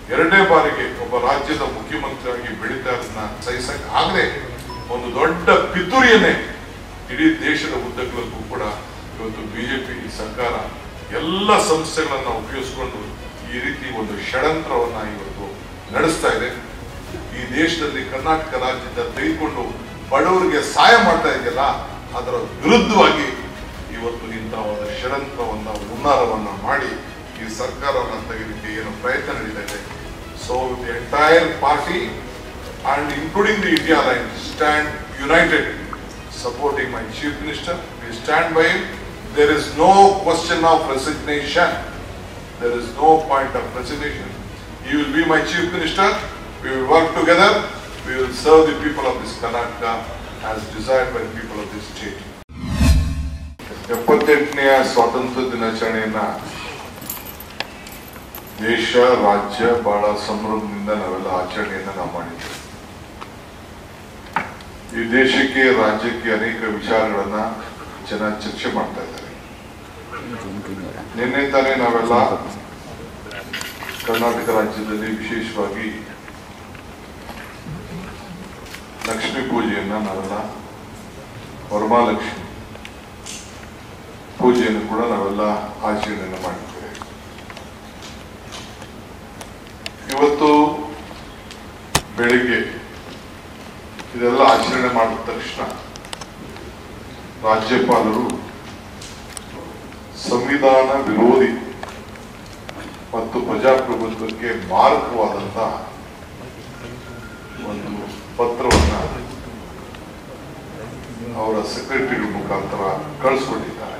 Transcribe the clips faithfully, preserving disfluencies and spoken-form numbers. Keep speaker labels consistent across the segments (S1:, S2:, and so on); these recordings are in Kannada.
S1: ಎರಡನೇ ಬಾರಿಗೆ ಒಬ್ಬ ರಾಜ್ಯದ ಮುಖ್ಯಮಂತ್ರಿಯಾಗಿ ಬೆಳೀತಾ ಇರೋದನ್ನ ಸಹಿಸಕ್ಕೆ ಆಗದೆ ಒಂದು ದೊಡ್ಡ ಪಿತೂರಿಯನ್ನೇ ಇಡೀ ದೇಶದ ಉದ್ದಗಲಕ್ಕೂ ಕೂಡ ಇವತ್ತು ಬಿಜೆಪಿ ಸರ್ಕಾರ ಎಲ್ಲ ಸಂಸ್ಥೆಗಳನ್ನ ಉಪಯೋಗಿಸಿಕೊಂಡು ಈ ರೀತಿ ಒಂದು ಷಡ್ಯಂತ್ರವನ್ನ ಇವತ್ತು ನಡೆಸ್ತಾ ಇದೆ. ಈ ದೇಶದಲ್ಲಿ ಕರ್ನಾಟಕ ರಾಜ್ಯದ ತೆಗೆದುಕೊಂಡು ಬಡವರಿಗೆ ಸಹಾಯ ಮಾಡ್ತಾ ಇದೆಯಲ್ಲ, ಅದರ ವಿರುದ್ಧವಾಗಿ ಇವತ್ತು ಇಂತಹ ಒಂದು ಷಡ್ಯಂತ್ರವನ್ನ ಹುನ್ನಾರವನ್ನ ಮಾಡಿ ಈ ಸರ್ಕಾರವನ್ನು ತೆಗೆಯಲಿಕ್ಕೆ ಏನು ಪ್ರಯತ್ನ ನಡೀತಾ ಇದೆ. So the entire party and including the India line stand united supporting my chief minister. We stand by him. There is no question of resignation. There is no point of resignation. He will be my chief minister. We will work together. We will serve the people of this Karnataka as desired by the people of this state. ಎಪ್ಪತ್ತೆಂಟನೆಯ ಸ್ವಾತಂತ್ರ್ಯ ದಿನಾಚರಣೆಯನ್ನ ದೇಶ ರಾಜ್ಯ ಬಹಳ ಸಂಭ್ರಮದಿಂದ ನಾವೆಲ್ಲ ಆಚರಣೆಯನ್ನ ನಾವು ಮಾಡಿದ್ದೇವೆ. ಈ ದೇಶಕ್ಕೆ ರಾಜ್ಯಕ್ಕೆ ಅನೇಕ ವಿಚಾರಗಳನ್ನ ಜನ ಚರ್ಚೆ ಮಾಡ್ತಾ ಇದ್ದಾರೆ. ನಿನ್ನೆ ತಾನೇ ನಾವೆಲ್ಲ ಕರ್ನಾಟಕ ರಾಜ್ಯದಲ್ಲಿ ವಿಶೇಷವಾಗಿ ಲಕ್ಷ್ಮೀ ಪೂಜೆಯನ್ನ ನಾವೆಲ್ಲ ವರಮಹಾಲಕ್ಷ್ಮಿ ಪೂಜೆಯನ್ನು ಕೂಡ ನಾವೆಲ್ಲ ಆಚರಣೆಯನ್ನು ಮಾಡಿದ್ದೇವೆ. ಇವತ್ತು ಬೆಳಿಗ್ಗೆ ಇದೆಲ್ಲ ಆಚರಣೆ ಮಾಡಿದ ತಕ್ಷಣ ರಾಜ್ಯಪಾಲರು ಸಂವಿಧಾನ ವಿರೋಧಿ ಮತ್ತು ಪ್ರಜಾಪ್ರಭುತ್ವಕ್ಕೆ ಮಾರಕವಾದಂತ ಒಂದು ಪತ್ರವನ್ನ ಅವರ ಸೆಕ್ರೆಟರಿ ಮುಖಾಂತರ ಕಳಿಸ್ಕೊಟ್ಟಿದ್ದಾರೆ.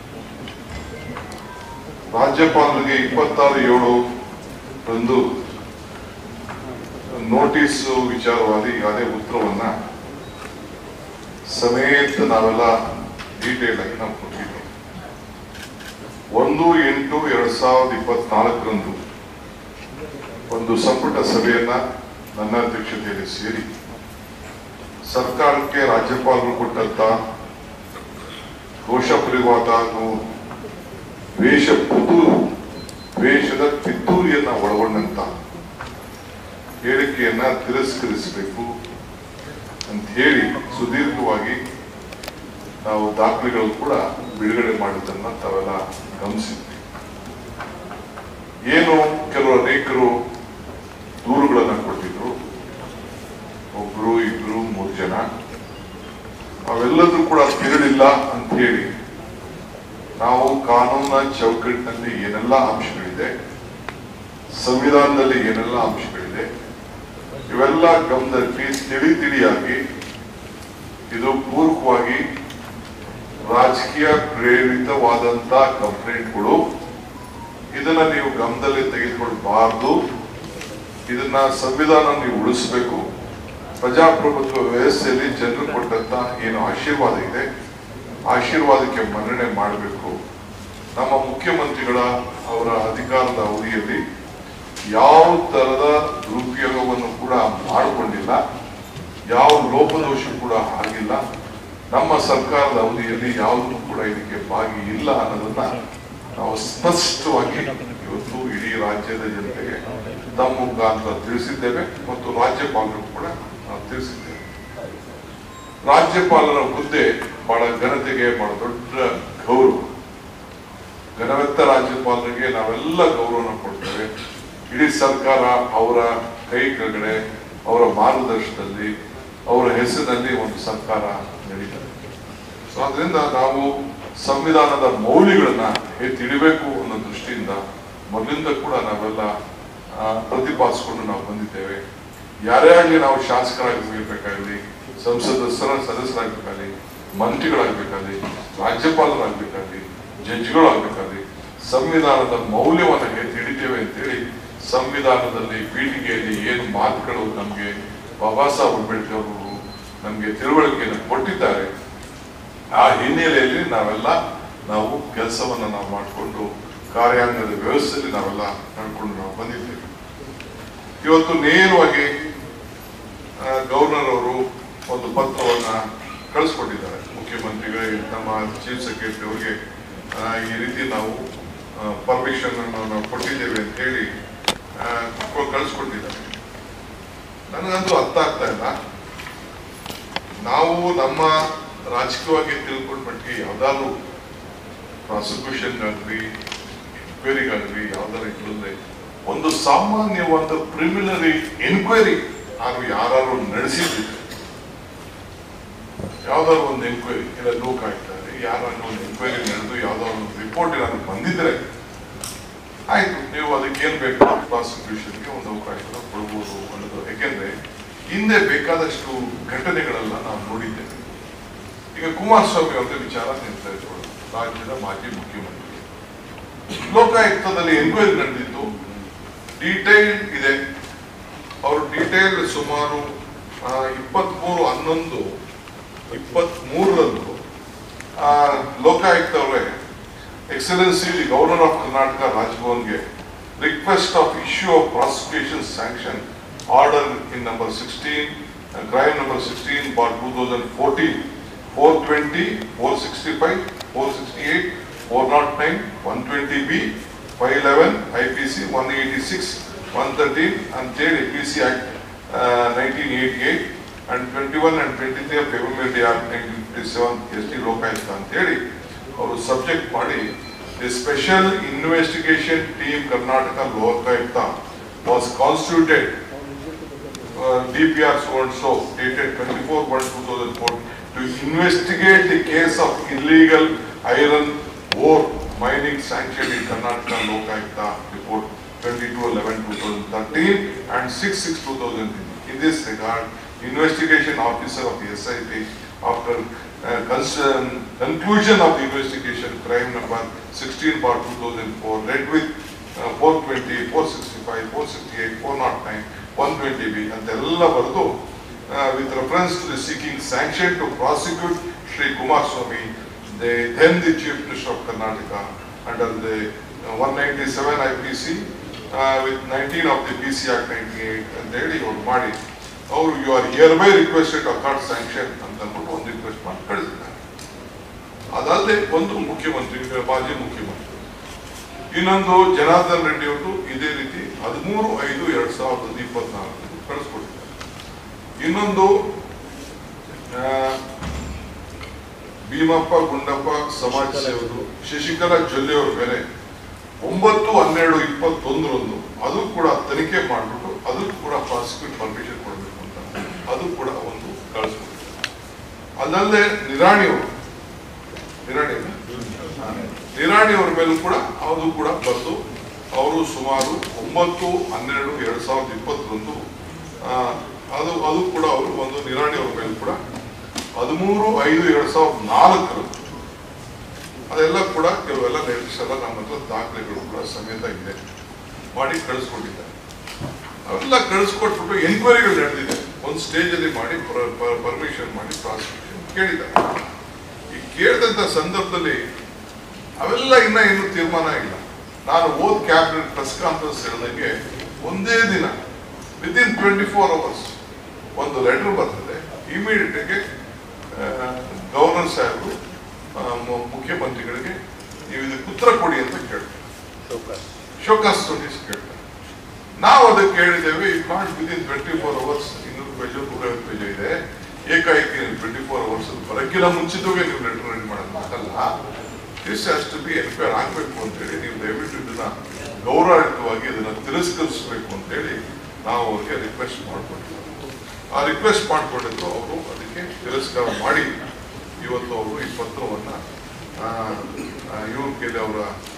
S1: ರಾಜ್ಯಪಾಲರಿಗೆ ಇಪ್ಪತ್ತಾರು ಏಳು ರಂದು ನೋಟಿಸ್ ವಿಚಾರವಾಗಿ ಯಾವುದೇ ಉತ್ತರವನ್ನ ಸಮೇತ ನಾವೆಲ್ಲ ಡೀಟೇಲ್ ಆಗಿ ನಾವು ಕೊಟ್ಟಿದ್ದೇವೆ. ಒಂದು ಎಂಟು ಎರಡ್ ಸಾವಿರದ ಇಪ್ಪತ್ನಾಲ್ಕರಂದು ಒಂದು ಸಂಪುಟ ಸಭೆಯನ್ನ ನನ್ನ ಅಧ್ಯಕ್ಷತೆಯಲ್ಲಿ ಸೇರಿ ಸರ್ಕಾರಕ್ಕೆ ರಾಜ್ಯಪಾಲರು ಕೊಟ್ಟಂತ ಘೋಷ ಪರಿವಾದ ವೇಷ ಪುತು ವೇಷದ ಪಿತೂರಿಯನ್ನ ಒಳಗೊಂಡಂತ ಹೇಳಿಕೆಯನ್ನ ತಿರಸ್ಕರಿಸಬೇಕು ಅಂತ ಹೇಳಿ ಸುದೀರ್ಘವಾಗಿ ನಾವು ದಾಖಲೆಗಳು ಕೂಡ ಬಿಡುಗಡೆ ಮಾಡಿದ್ದನ್ನ ತಾವೆಲ್ಲ ಗಮನಿಸಿದ್ವಿ. ಏನು ಕೆಲವು ಅನೇಕರು ದೂರುಗಳನ್ನ ಕೊಟ್ಟಿದ್ರು, ಒಬ್ರು ಇಬ್ರು ಮೂರು ಜನ, ಅವೆಲ್ಲದೂ ಕೂಡ ತಿರುಳಿಲ್ಲ ಅಂತ ಹೇಳಿ ನಾವು ಕಾನೂನಿನ ಚೌಕಟ್ಟಿನಲ್ಲಿ ಏನೆಲ್ಲ ಅಂಶಗಳಿದೆ, ಸಂವಿಧಾನದಲ್ಲಿ ಏನೆಲ್ಲ ಅಂಶಗಳಿದೆ, ಇವೆಲ್ಲ ಗಮನದಲ್ಲಿ ತಿಳಿ ತಿಳಿಯಾಗಿ ಇದು ಪೂರ್ವಕವಾಗಿ ರಾಜಕೀಯ ಪ್ರೇರಿತವಾದಂತ ಕಂಪ್ಲೇಂಟ್ಗಳು, ಇದನ್ನ ನೀವು ಗಮನದಲ್ಲಿ ತೆಗೆದುಕೊಳ್ಬಾರ್ದು, ಇದನ್ನ ಸಂವಿಧಾನ ನೀವು ಉಳಿಸಬೇಕು, ಪ್ರಜಾಪ್ರಭುತ್ವ ವ್ಯವಸ್ಥೆಯಲ್ಲಿ ಜನರು ಕೊಟ್ಟಂತ ಏನು ಆಶೀರ್ವಾದ ಇದೆ ಆಶೀರ್ವಾದಕ್ಕೆ ಮನ್ನಣೆ ಮಾಡಬೇಕು. ನಮ್ಮ ಮುಖ್ಯಮಂತ್ರಿಗಳ ಅವರ ಅಧಿಕಾರದ ಅವಧಿಯಲ್ಲಿ ಯಾವ ತರದ ದುರುಪಯೋಗವನ್ನು ಕೂಡ ಮಾಡಿಕೊಂಡಿಲ್ಲ, ಯಾವ ಲೋಪದೋಷ ಕೂಡ ಆಗಿಲ್ಲ, ನಮ್ಮ ಸರ್ಕಾರದ ಅವಧಿಯಲ್ಲಿ ಯಾವುದೂ ಕೂಡ ಇದಕ್ಕೆ ಭಾಗಿ ಇಲ್ಲ ಅನ್ನೋದನ್ನ ನಾವು ಸ್ಪಷ್ಟವಾಗಿ ಇವತ್ತು ಇಡೀ ರಾಜ್ಯದ ಜನತೆಗೆ ತಮ್ಮ ಮುಖಾಂತರ ತಿಳಿಸಿದ್ದೇವೆ ಮತ್ತು ರಾಜ್ಯಪಾಲರು ಕೂಡ ನಾವು ತಿಳಿಸಿದ್ದೇವೆ. ರಾಜ್ಯಪಾಲರ ಹುದ್ದೆ ಬಹಳ ಘನತೆಗೆ ಬಹಳ ದೊಡ್ಡ ಗೌರವ. ಘನವೆತ್ತ ರಾಜ್ಯಪಾಲರಿಗೆ ನಾವೆಲ್ಲ ಗೌರವನ ಕೊಡ್ತೇವೆ. ಇಡೀ ಸರ್ಕಾರ ಅವರ ಕೈ ಕೆಳಗಡೆ ಅವರ ಮಾರ್ಗದರ್ಶನದಲ್ಲಿ ಅವರ ಹೆಸರಿನಲ್ಲಿ ಒಂದು ಸರ್ಕಾರ ನಡೀತದೆ. ಸೊ ಅದರಿಂದ ನಾವು ಸಂವಿಧಾನದ ಮೌಲ್ಯಗಳನ್ನ ತಿಳಿಬೇಕು ಅನ್ನೋ ದೃಷ್ಟಿಯಿಂದ ಮೊದಲಿಂದ ಕೂಡ ನಾವೆಲ್ಲ ಪ್ರತಿಪಾದಿಸಿಕೊಂಡು ನಾವು ಬಂದಿದ್ದೇವೆ. ಯಾರೇ ಆಗಲಿ ನಾವು ಶಾಸಕರಾಗಬೇಕಾಗಲಿ, ಸಂಸದ ಸದಸ್ಯರಾಗಬೇಕಾಗಲಿ, ಮಂತ್ರಿಗಳಾಗಬೇಕಾಗಲಿ, ರಾಜ್ಯಪಾಲರಾಗಬೇಕಾಗಲಿ, ಜಡ್ಜ್ಗಳಾಗಬೇಕಾಗಲಿ, ಸಂವಿಧಾನದ ಮೌಲ್ಯವನ್ನು ಹೇಗೆ ಹಿಡಿತೇವೆ ಅಂತೇಳಿ ಸಂವಿಧಾನದಲ್ಲಿ ಪೀಠಿಕೆಯಲ್ಲಿ ಏನು ಮಾತುಗಳು ನಮಗೆ ಬಾಬಾ ಸಾಹೇಬ್ ಅಂಬೇಡ್ಕರ್ ಅವರು ನಮಗೆ ತಿಳುವಳಿಕೆಯನ್ನು ಕೊಟ್ಟಿದ್ದಾರೆ, ಆ ಹಿನ್ನೆಲೆಯಲ್ಲಿ ನಾವೆಲ್ಲ ನಾವು ಕೆಲಸವನ್ನ ನಾವು ಮಾಡಿಕೊಂಡು ಕಾರ್ಯಾಂಗದ ವ್ಯವಸ್ಥೆಯಲ್ಲಿ ನಾವೆಲ್ಲ ನಡ್ಕೊಂಡು ನಾವು ಬಂದಿದ್ದೇವೆ. ಇವತ್ತು ನೇರವಾಗಿ ಗವರ್ನರ್ ಅವರು ಒಂದು ಪತ್ರವನ್ನ ಕಳಿಸ್ಕೊಟ್ಟಿದ್ದಾರೆ ಮುಖ್ಯಮಂತ್ರಿಗಳಿಗೆ, ನಮ್ಮ ಚೀಫ್ ಸೆಕ್ರೆಟರಿ ಅವರಿಗೆ ಈ ರೀತಿ ನಾವು ಪರ್ಮಿಷನ್ ಅನ್ನು ನಾವು ಕೊಟ್ಟಿದ್ದೇವೆ ಅಂತ ಹೇಳಿ ಕಳಿಸ್ಕೊಟ್ಟಿದ್ದಾರೆ. ನನಗಂತೂ ಅರ್ಥ ಆಗ್ತಾ ಇಲ್ಲ. ನಾವು ನಮ್ಮ ರಾಜಕೀಯವಾಗಿ ತಿಳ್ಕೊಂಡ ಮಟ್ಟಿಗೆ ಯಾವ್ದಾದ್ರು ಪ್ರಾಸಿಕ್ಯೂಷನ್ಗಾಗ್ಲಿ ಎನ್ಕ್ವೈರಿಗಾಗ್ಲಿ ಯಾವ್ದಾರು ಇಟ್ಟಿದ್ರೆ ಒಂದು ಸಾಮಾನ್ಯವಾದ ಪ್ರಿಲಿಮಿನರಿ ಎನ್ಕ್ವೈರಿ ಹಾಗೂ ಯಾರು ನಡೆಸಿದ್ರೆ ಯಾವ್ದಾದ್ರು ಒಂದು ಎನ್ಕ್ವೈರಿ ಇಲ್ಲ ಲೋಕಾಯುಕ್ತ ಯಾರಾದ್ರೂ ಒಂದು ಎನ್ಕ್ವೈರಿ ನಡೆದು ಯಾವ್ದಾದ್ರು ಒಂದು ರಿಪೋರ್ಟ್ ಏನಾದ್ರು ಬಂದಿದ್ರೆ ಆಯ್ತು, ನೀವು ಅದಕ್ಕೆ ಏನ್ ಬೇಕು ಪ್ರಾಸಿಕ್ಯೂಷನ್ಗೆ ಒಂದು ಅವಕಾಶ ಕೊಡ್ಬೋದು ಅನ್ನೋದು. ಯಾಕೆಂದ್ರೆ ಹಿಂದೆ ಬೇಕಾದಷ್ಟು ಘಟನೆಗಳೆಲ್ಲ ನಾವು ನೋಡಿದ್ದೇವೆ. ಈಗ ಕುಮಾರಸ್ವಾಮಿ ಅವರ ವಿಚಾರ ನಿರ್ಧರಿಸಿಕೊಳ್ಳೋದು, ರಾಜ್ಯದ ಮಾಜಿ ಮುಖ್ಯಮಂತ್ರಿ, ಲೋಕಾಯುಕ್ತದಲ್ಲಿ ಎನ್ಕ್ವೈರಿ ನಡೆದಿತ್ತು, ಡೀಟೇಲ್ ಇದೆ. ಅವರು ಡೀಟೇಲ್ ಸುಮಾರು ಇಪ್ಪತ್ತ್ ಮೂರು ಹನ್ನೊಂದು ಇಪ್ಪತ್ತ್ ಮೂರರಂದು ಲೋಕಾಯುಕ್ತ ಅವರೇ excellency the governor of Karnataka ರಾಜಭವನ್ಗೆ request of issue of prosecution sanction order in number sixteen crime number sixteen bar two thousand fourteen four twenty four sixty five four sixty eight four naught nine one twenty B five eleven I P C one eighty six one thirteen ಅಂತೇಳಿ P C act nineteen eighty eight and twenty one and twenty three of February act nineteen fifty seven S T Lokayukta ಅಂತೇಳಿ ಅವರು ಸಬ್ಜೆಕ್ಟ್ ಮಾಡಿ the special investigation team Karnataka Lokayukta was constituted D P R so and so dated twenty-four one two thousand four to investigate the case of illegal iron ore mining sanctioned in Karnataka Lokayukta report twenty-two eleven twenty thirteen and six six two thousand. In this regard, investigation officer of the S I T, after uh, concern, conclusion of the investigation, crime number sixteen bar two thousand four, read with uh, four twenty, four sixty-five, four sixty-eight, four oh nine, one twenty B, and the Bardo, uh, with reference to the seeking sanction to prosecute Shri Kumaraswamy, the then the Chief Minister of Karnataka, under the uh, one ninety-seven I P C, uh, with nineteen of the P C Act ninety-eight, and there you Madi. Or you are hereby requested to accord sanction and then put on the request mark. ಅದಲ್ಲದೆ ಒಂದು ಮುಖ್ಯಮಂತ್ರಿ, ಮಾಜಿ ಮುಖ್ಯಮಂತ್ರಿ, ಇನ್ನೊಂದು ಜನಾರ್ದನ್ ರೆಡ್ಡಿ ಅವರು ಇದೇ ರೀತಿ ಹದಿಮೂರು ಐದು ಎರಡ್ ಸಾವಿರದ ಇಪ್ಪತ್ನಾಲ್ಕು ಕಳಿಸ್ಕೊಟ್ಟಿದ್ದಾರೆ. ಇನ್ನೊಂದು ಭೀಮಪ್ಪ ಗುಂಡಪ್ಪ ಸಮಾಜ ಸೇವಕರು ಶಶಿಕಲಾ ಜೊಲ್ಲೆ ಅವರ ಮೇಲೆ ಒಂಬತ್ತು ಹನ್ನೆರಡು ಇಪ್ಪತ್ತೊಂದರಂದು ಅದು ಕೂಡ ತನಿಖೆ ಮಾಡಿಬಿಟ್ಟು ಅದು ಕೂಡ ಪ್ರಾಸಿಕ್ಯೂಟ್ ಪರ್ಮಿಷನ್ ಕೊಡಬೇಕು ಅಂತ ಅದು ಕೂಡ ಒಂದು ಕಳಿಸ್ಕೊಟ್ಟಿದ್ದಾರೆ. ಅದಲ್ಲದೆ ನಿರಾಣಿಯವರು ನಿರಾಣಿ ನಿರಾಣಿ ಅವರ ಮೇಲೂ ಕೂಡ ಅದು ಕೂಡ ಬಂದು ಅವರು ಸುಮಾರು ಒಂಬತ್ತು ಹನ್ನೆರಡು ಎರಡ್ ಸಾವಿರದ ಇಪ್ಪತ್ತರಂದು ಅದು ಅದು ಕೂಡ ಅವರು ಒಂದು ನಿರಾಣಿ ಅವರ ಮೇಲೂ ಕೂಡ ಹದಿಮೂರು ಐದು ಎರಡ್ ಸಾವಿರದ ನಾಲ್ಕರಂದು ಅದೆಲ್ಲ ಕೂಡ ಕೆಲವೆಲ್ಲ ಲೇಟೆಸ್ಟ್ ಎಲ್ಲ ನಮ್ಮ ಹತ್ರ ದಾಖಲೆಗಳು ಕೂಡ ಸಮೇತ ಇದೆ ಮಾಡಿ ಕಳಿಸ್ಕೊಟ್ಟಿದ್ದಾರೆ. ಅವೆಲ್ಲ ಕಳಿಸ್ಕೊಟ್ಬಿಟ್ಟು ಎನ್ಕ್ವೈರಿಗಳು ನಡೆದಿದೆ. ಒಂದು ಸ್ಟೇಜ್ ಅಲ್ಲಿ ಮಾಡಿ ಪರ್ಮಿಷನ್ ಮಾಡಿ ಪ್ರಾಸಿಕ್ಯೂಷನ್ ಕೇಳಿದ್ದಾರೆ. ಈ ಕೇಳಿದಂತ ಸಂದರ್ಭದಲ್ಲಿ ಅವೆಲ್ಲ ಇನ್ನ ಇನ್ನೂ ತೀರ್ಮಾನ ಇಲ್ಲ. ನಾನು ಓದ್ ಕ್ಯಾಬಿನೆಟ್ ಪ್ರೆಸ್ ಕಾನ್ಫರೆನ್ಸ್ ಹೇಳಿದಂಗೆ ಒಂದೇ ದಿನ within twenty four hours ಒಂದು ಲೆಟರ್ ಬರ್ತದೆ. ಇಮಿಡಿಯೇಟ್ ಆಗಿ ಗವರ್ನರ್ ಸಾಹೇಬರು ಮುಖ್ಯಮಂತ್ರಿಗಳಿಗೆ ನೀವು ಇದಕ್ಕೆ ಉತ್ತರ ಕೊಡಿ ಅಂತ ಕೇಳ್ತಾರೆ, ಶೋಕಾಸ್ ನೋಟಿಸ್ ಕೇಳ್ತಾರೆ. ನಾವು ಅದಕ್ಕೆ ಹೇಳಿದ್ದೇವೆ, it not within twenty four hours ಇನ್ನೂರು ಪೇಜ್ ನೂರೈವತ್ತು ಪೇಜ್ ಇದೆ, ಏಕಾಏಕಿ ಟ್ವೆಂಟಿ ಫೋರ್ ಅವರ್ಸ್ ಬರಕ್ಕಿಲ್ಲ ಮುಂಚಿತವಾಗಿ ನೀವು ಲೆಟರ್ ರೆಡಿ ಮಾಡೋದಲ್ಲ. This has to be enquire ಆಗಬೇಕು ಅಂತೇಳಿ ನೀವು ದಯವಿಟ್ಟು ಇದನ್ನ ಗೌರವಯುತವಾಗಿ ಇದನ್ನ ತಿರಸ್ಕರಿಸಬೇಕು ಅಂತೇಳಿ ನಾವು ಅವ್ರಿಗೆ ರಿಕ್ವೆಸ್ಟ್ ಮಾಡ್ಕೊಂಡಿದ್ದೀವಿ. ಆ ರಿಕ್ವೆಸ್ಟ್ ಮಾಡ್ಕೊಂಡಿದ್ದು ಅವರು ಅದಕ್ಕೆ ತಿರಸ್ಕಾರ ಮಾಡಿ ಇವತ್ತು ಅವರು ಈ ಪತ್ರವನ್ನ ಇವ್ರ ಕೈಲಿ ಅವರ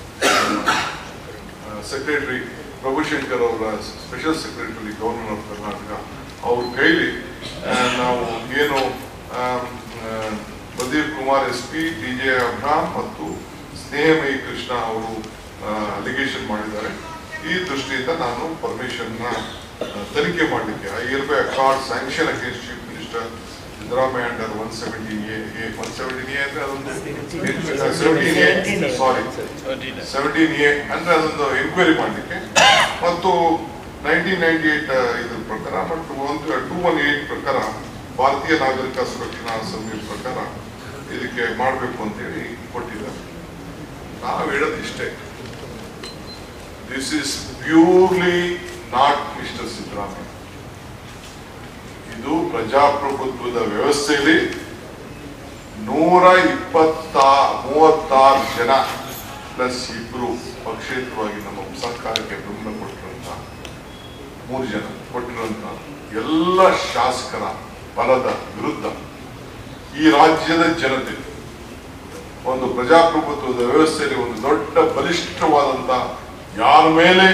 S1: ಸೆಕ್ರೆಟರಿ ಪ್ರಭುಶಂಕರ್ ಅವರ special secretary governor of Karnataka ಅವ್ರ ಕೈಲಿ ನಾವು ಏನು Pradeep Kumar S P, T J Abraham ಮತ್ತು ಸ್ನೇಹಮಯಿ ಕೃಷ್ಣ ಅವರು ಅಲಿಗೇಷನ್ ಮಾಡಿದ್ದಾರೆ. ಈ ದೃಷ್ಟಿಯಿಂದ ನಾನು ಪರ್ಮಿಷನ್ ನ ತನಿಖೆ ಮಾಡಲಿಕ್ಕೆ I hereby accord sanction against chief minister Siddaramaiah under one seventeen A one seventeen A ಅಂದ್ರೆ ಅದೊಂದು seventeen A sorry seventeen A ಅಂದ್ರೆ ಅದೊಂದು ಎಂಕ್ವೈರಿ ಮಾಡಲಿಕ್ಕೆ ಮತ್ತು ನೈನ್ಟೀನ್ ನೈನ್ಟಿ ಏಟ್ ಇದ್ರ ಪ್ರಕಾರ ಮತ್ತು ಒಂದು ಟೂ ಒನ್ ಏಟ್ ಪ್ರಕಾರ ಭಾರತೀಯ ನಾಗರಿಕ ಸುರಕ್ಷಣಾ ಸಂಹಿತೆ ಪ್ರಕಾರ ಇದಕ್ಕೆ ಮಾಡಬೇಕು ಅಂತೇಳಿ ಕೊಟ್ಟಿದ್ದಾರೆ. ನಾವು ಹೇಳೋದು ಇಷ್ಟೇ, this is purely not mister Siddaramaiah. ಇದು ಪ್ರಜಾಪ್ರಭುತ್ವದ ವ್ಯವಸ್ಥೆಯಲ್ಲಿ ನೂರ ಇಪ್ಪತ್ತ ಮೂವತ್ತಾರು ಜನ ಪ್ಲಸ್ ಇಬ್ರು ಪಕ್ಷೇತರವಾಗಿ ನಮ್ಮ ಸರ್ಕಾರಕ್ಕೆ ಬೆಂಬಲ ಕೊಟ್ಟಿರುವಂತ ಮೂರು ಜನ ಕೊಟ್ಟಿರುವಂತ ಎಲ್ಲ ಶಾಸಕರ ಬಲದ ವಿರುದ್ಧ ಈ ರಾಜ್ಯದ ಜನತೆ ಒಂದು ಪ್ರಜಾಪ್ರಭುತ್ವದ ವ್ಯವಸ್ಥೆಯಲ್ಲಿ ಒಂದು ದೊಡ್ಡ ಬಲಿಷ್ಠವಾದಂತ ಯಾರ ಮೇಲೆ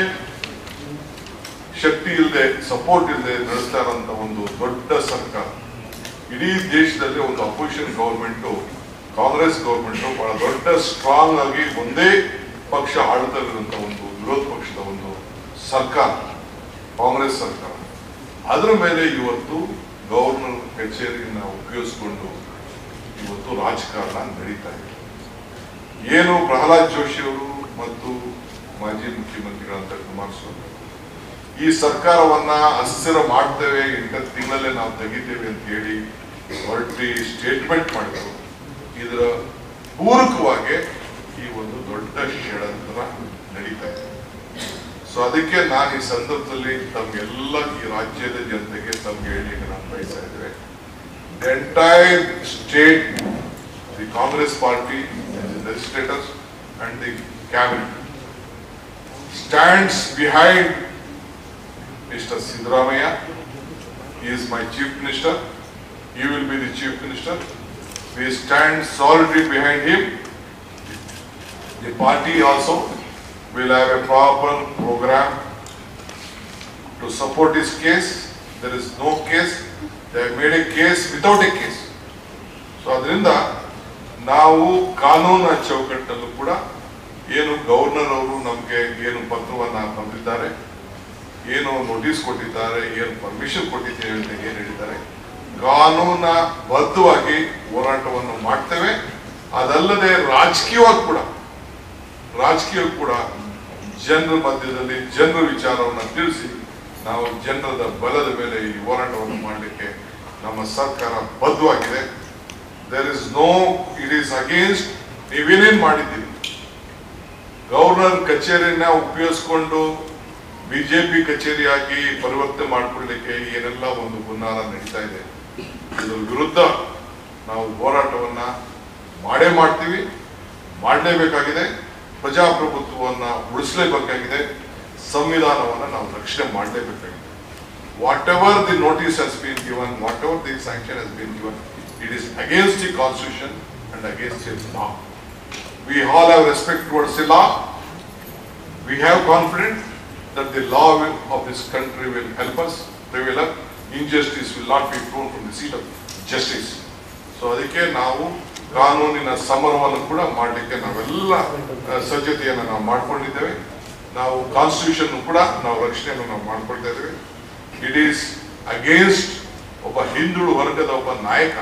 S1: ಶಕ್ತಿ ಇಲ್ಲದೆ ಸಪೋರ್ಟ್ ಇಲ್ಲದೆ ನಡೆಸ್ತಾ ಇರುವಂತ ಒಂದು ದೊಡ್ಡ ಸರ್ಕಾರ. ಇಡೀ ದೇಶದಲ್ಲಿ ಒಂದು ಅಪೋಸಿಷನ್ ಗವರ್ಮೆಂಟ್ ಕಾಂಗ್ರೆಸ್ ಗವರ್ಮೆಂಟ್ ಬಹಳ ದೊಡ್ಡ ಸ್ಟ್ರಾಂಗ್ ಆಗಿ ಒಂದೇ ಪಕ್ಷ ಆಳ್ತಲ್ಲಿರುವಂತ ಒಂದು ವಿರೋಧ ಪಕ್ಷದ ಒಂದು ಸರ್ಕಾರ ಕಾಂಗ್ರೆಸ್ ಸರ್ಕಾರ. ಅದರ ಮೇಲೆ ಇವತ್ತು ಗವರ್ನರ್ ಕಚೇರಿಯನ್ನ ಉಪಯೋಗಿಸಿಕೊಂಡು ಇವತ್ತು ರಾಜಕಾರಣ ನಡೀತಾ ಇದೆ. ಏನು ಪ್ರಹ್ಲಾದ್ ಜೋಶಿ ಅವರು ಮತ್ತು ಮಾಜಿ ಮುಖ್ಯಮಂತ್ರಿಗಳಂತ ಕುಮಾರಸ್ವಾಮಿ ಈ ಸರ್ಕಾರವನ್ನ ಅಸ್ಥಿರ ಮಾಡ್ತೇವೆ, ಎಂಟತ್ತು ತಿಂಗಳಲ್ಲೇ ನಾವು ತೆಗಿತೇವೆ ಅಂತ ಹೇಳಿ ಹೊರಟಿ ಸ್ಟೇಟ್ಮೆಂಟ್ ಮಾಡಿದ್ರು. ಇದರ ಪೂರಕವಾಗಿ ಈ ಒಂದು ದೊಡ್ಡ ಷಡ್ಯಂತ್ರ ನಡೀತಾ ಇದೆ. ಸೊ ಅದಕ್ಕೆ ನಾನು ಈ ಸಂದರ್ಭದಲ್ಲಿ ತಮ್ಗೆಲ್ಲ ಈ ರಾಜ್ಯದ ಜನತೆಗೆ ತಮ್ಗೆ ಹೇಳಲಿಕ್ಕೆ ನಾನು ಬಯಸ್ತಾ ಇದ್ದೇವೆ. The entire state, the Congress party, the legislators and the cabinet stands behind Mister Siddaramaiah. He is my chief minister. He will be the chief minister. We stand solidly behind him. The party also will have a proper program to support his case. There is no case. They have made a case without a case. So adrinda ನಾವು ಕಾನೂನಿನ ಚೌಕಟ್ಟಲ್ಲೂ ಕೂಡ ಏನು ಗವರ್ನರ್ ಅವರು ನಮಗೆ ಏನು ಪತ್ರವನ್ನ ಬಂದಿದ್ದಾರೆ, ಏನು ನೋಟಿಸ್ ಕೊಟ್ಟಿದ್ದಾರೆ, ಏನು ಪರ್ಮಿಷನ್ ಕೊಟ್ಟಿದ್ದೇವೆ ಅಂತ ಏನು ಹೇಳಿದ್ದಾರೆ, ಕಾನೂನ ಬದ್ಧವಾಗಿ ಹೋರಾಟವನ್ನು ಮಾಡ್ತೇವೆ. ಅದಲ್ಲದೆ ರಾಜಕೀಯವಾಗಿ ಕೂಡ ರಾಜಕೀಯ ಕೂಡ ಜನರ ಮಧ್ಯದಲ್ಲಿ ಜನರ ವಿಚಾರವನ್ನು ತಿಳಿಸಿ ನಾವು ಜನರದ ಬಲದ ಮೇಲೆ ಈ ಹೋರಾಟವನ್ನು ಮಾಡಲಿಕ್ಕೆ ನಮ್ಮ ಸರ್ಕಾರ ಬದ್ಧವಾಗಿದೆ. There is no it is against ನೀವೇನೇನ್ ಮಾಡಿದ್ದೀರಿ, ಗವರ್ನರ್ ಕಚೇರಿಯನ್ನ ಉಪಯೋಗಿಸಿಕೊಂಡು ಬಿಜೆಪಿ ಕಚೇರಿಯಾಗಿ ಪರಿವರ್ತನೆ ಮಾಡಿಕೊಳ್ಳಲಿಕ್ಕೆ ಏನೆಲ್ಲ ಒಂದು ಹುನ್ನಾರ ನಡೀತಾ ಇದೆ, ಇದರ ವಿರುದ್ಧ ನಾವು ಹೋರಾಟವನ್ನ ಮಾಡೇ ಮಾಡ್ತೀವಿ, ಮಾಡಲೇಬೇಕಾಗಿದೆ. ಪ್ರಜಾಪ್ರಭುತ್ವವನ್ನ ಉಳಿಸಲೇಬೇಕಾಗಿದೆ, ಸಂವಿಧಾನವನ್ನ ನಾವು ರಕ್ಷಣೆ ಮಾಡಲೇಬೇಕಾಗಿದೆ. Whatever the notice has been given, whatever the sanction has been given, it is against the constitution and against the law. We all have respect towards the law. We have confidence that the law will, of this country will help us prevail. Injustice will not be thrown from the seat of justice. So ಅದಕ್ಕೆ ನಾವು ಕಾನೂನಿನ ಸಮರವನ್ನು ಕೂಡ ಮಾಡಲಿಕ್ಕೆ ನಾವೆಲ್ಲ ಸಜ್ಜತೆಯನ್ನು ನಾವು ಮಾಡ್ಕೊಂಡಿದ್ದೇವೆ. ನಾವು ಕಾನ್ಸ್ಟಿಟ್ಯೂಷನ್ ಕೂಡ ನಾವು ರಕ್ಷಣೆಯನ್ನು ನಾವು ಮಾಡ್ಕೊಳ್ತಾ ಇದ್ದೇವೆ. ಇಟ್ ಈಸ್ ಅಗೇನ್ಸ್ಟ್ ಒಬ್ಬ ಹಿಂದುಳು ವರ್ಗದ ಒಬ್ಬ ನಾಯಕ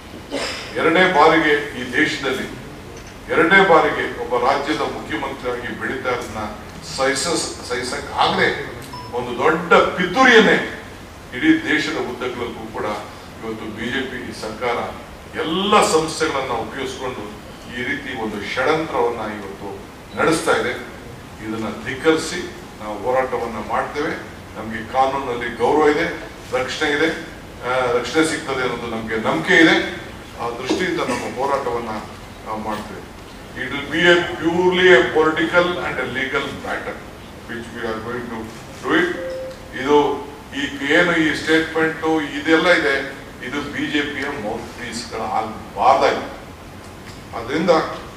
S1: ಎರಡನೇ ಬಾರಿಗೆ ಈ ದೇಶದಲ್ಲಿ ಎರಡನೇ ಬಾರಿಗೆ ಒಬ್ಬ ರಾಜ್ಯದ ಮುಖ್ಯಮಂತ್ರಿಯಾಗಿ ಬೆಳೀತಾ ಇರೋದನ್ನ ಸಹಿಸ ಸಹಿಸಕ್ ಆಗದೆ ಒಂದು ದೊಡ್ಡ ಪಿತೂರಿಯನ್ನೇ ಇಡೀ ದೇಶದ ಉದ್ದಗಲಕ್ಕೂ ಕೂಡ ಇವತ್ತು ಬಿಜೆಪಿ ಸರ್ಕಾರ ಎಲ್ಲ ಸಂಸ್ಥೆಗಳನ್ನ ಉಪಯೋಗಿಸಿಕೊಂಡು ಈ ರೀತಿ ಒಂದು ಷಡ್ಯಂತ್ರವನ್ನ ಇವತ್ತು ನಡೆಸ್ತಾ ಇದೆ. ಇದನ್ನ ಧಿಕ್ಕರಿಸಿ ನಾವು ಹೋರಾಟವನ್ನ ಮಾಡ್ತೇವೆ. ನಮಗೆ ಕಾನೂನಲ್ಲಿ ಗೌರವ ಇದೆ, ರಕ್ಷಣೆ ಇದೆ, ರಕ್ಷಣೆ ಸಿಗ್ತದೆ ಅನ್ನೋದು ನಮಗೆ ನಂಬಿಕೆ ಇದೆ. ಆ ದೃಷ್ಟಿಯಿಂದ ನಮ್ಮ ಹೋರಾಟವನ್ನ ನಾವು ಮಾಡ್ತೇವೆ. It will be a purely a political and a legal matter which we are going to do it. ಇದು ಈ ಏನು ಈ ಸ್ಟೇಟ್ಮೆಂಟ್ ಇದೆಲ್ಲ ಇದೆ, ಇದು ಬಿಜೆಪಿಯ ಮೌತ್ ಪೀಸ್ಗಳ ಆಗಬಾರ್ದಾಗಿದೆ. ಅದರಿಂದ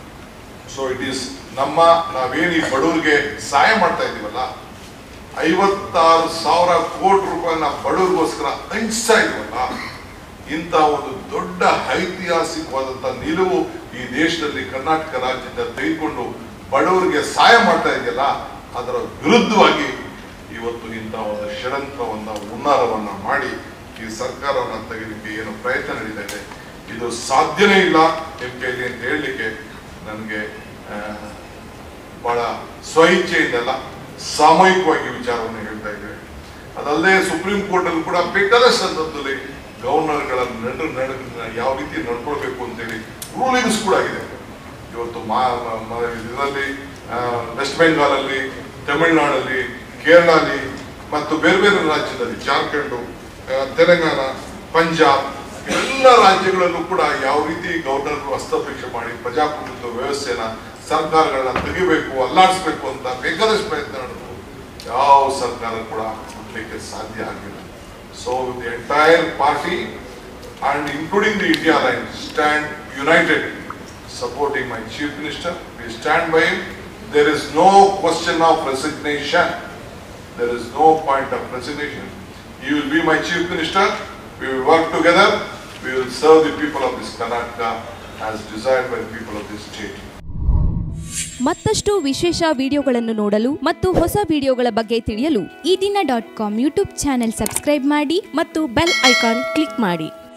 S1: ಸೊ ಇಟ್ ಈಸ್ ನಮ್ಮ ನಾವೇನು ಈ ಬಡವರಿಗೆ ಸಹಾಯ ಮಾಡ್ತಾ ಇದೀವಲ್ಲ, ಐವತ್ತಾರು ಸಾವಿರ ಕೋಟಿ ರೂಪಾಯಿನ ಬಡವರಿಗೋಸ್ಕರ ಹಂಚ್ತಾ ಇದೀವಲ್ಲ, ಇಂಥ ಒಂದು ದೊಡ್ಡ ಐತಿಹಾಸಿಕವಾದಂತ ನಿಲುವು ಈ ದೇಶದಲ್ಲಿ ಕರ್ನಾಟಕ ರಾಜ್ಯದಿಂದ ತೆಗೆದುಕೊಂಡು ಬಡವರಿಗೆ ಸಹಾಯ ಮಾಡ್ತಾ ಇದೆಯಲ್ಲ, ಅದರ ವಿರುದ್ಧವಾಗಿ ಇವತ್ತು ಇಂಥ ಒಂದು ಷಡ್ಯಂತ್ರವನ್ನ ಹುನ್ನಾರವನ್ನ ಮಾಡಿ ಈ ಸರ್ಕಾರವನ್ನ ತೆಗೆಯಲಿಕ್ಕೆ ಏನು ಪ್ರಯತ್ನ ನಡೀತಾ ಇದೆ, ಇದು ಸಾಧ್ಯನೇ ಇಲ್ಲ ನಿಮ್ಮ ಕೈಲಿ ಅಂತ ಹೇಳಲಿಕ್ಕೆ ನನಗೆ ಬಹಳ ಸ್ವಇಚ್ಛೆಯಿಂದಲ್ಲ ಸಾಮೂಹಿಕವಾಗಿ ವಿಚಾರವನ್ನು ಹೇಳ್ತಾ ಇದ್ದೇವೆ. ಅದಲ್ಲದೆ ಸುಪ್ರೀಂ ಕೋರ್ಟ್ ಅಲ್ಲಿ ಕೂಡ ಬೇಕಾದ ಸಂದರ್ಭದಲ್ಲಿ ಗವರ್ನರ್ಗಳ ನಡು ನಡ ಯಾವ ರೀತಿ ನಡ್ಕೊಳ್ಬೇಕು ಅಂತೇಳಿ ರೂಲಿಂಗ್ಸ್ ಕೂಡ ಆಗಿದೆ. ಇವತ್ತು ಮಾ ಇದರಲ್ಲಿ ವೆಸ್ಟ್ ಬೆಂಗಾಲ್ ಅಲ್ಲಿ, ತಮಿಳುನಾಡಲ್ಲಿ, ಕೇರಳಲ್ಲಿ ಮತ್ತು ಬೇರೆ ಬೇರೆ ರಾಜ್ಯದಲ್ಲಿ ಜಾರ್ಖಂಡ್, ತೆಲಂಗಾಣ, ಪಂಜಾಬ್ ಎಲ್ಲ ರಾಜ್ಯಗಳಲ್ಲೂ ಕೂಡ ಯಾವ ರೀತಿ ಗವರ್ನರ್ ಹಸ್ತಕ್ಷೇಪ ಮಾಡಿ ಪ್ರಜಾಪ್ರಭುತ್ವ ವ್ಯವಸ್ಥೆನ ಸರ್ಕಾರಗಳನ್ನ ತೆಗಿಬೇಕು, ಅಲ್ಲಾಡಿಸ್ಬೇಕು ಅಂತ ಬೇಕಾದಷ್ಟು ಪ್ರಯತ್ನ ನಡೆದು ಯಾವ ಸರ್ಕಾರ ಕೂಡ ಮುಟ್ಲಿಕ್ಕೆ ಸಾಧ್ಯ ಆಗಿಲ್ಲ. So the entire party and including the India Alliance stand united supporting my Chief Minister. We stand by him. There is no question of resignation. There is no point of resignation. He will be my Chief Minister. We will work together. We will serve the people of this Karnataka as desired by the people of this state.
S2: ಮತ್ತಷ್ಟು ವಿಶೇಷ ವಿಡಿಯೋಗಳನ್ನು ನೋಡಲು ಮತ್ತು ಹೊಸ ವಿಡಿಯೋಗಳ ಬಗ್ಗೆ ತಿಳಿಯಲು ಈ ದಿನ dot com YouTube channel subscribe ಮಾಡಿ ಮತ್ತು ಬೆಲ್ ಐಕಾನ್ ಕ್ಲಿಕ್ ಮಾಡಿ.